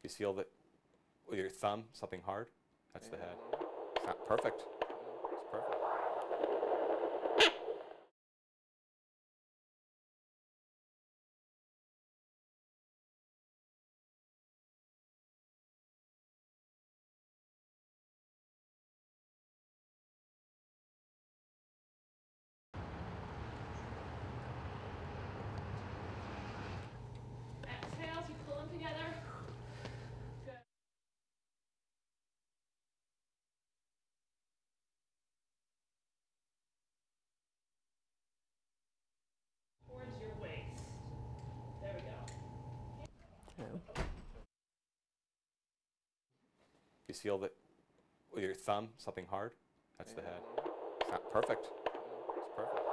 You feel that with your thumb, something hard? That's the head. It's not perfect. It's perfect. Exhale as you pull them together. Good. Towards your waist. There we go. You feel that with your thumb, something hard? That's the head. It's not perfect. It's perfect.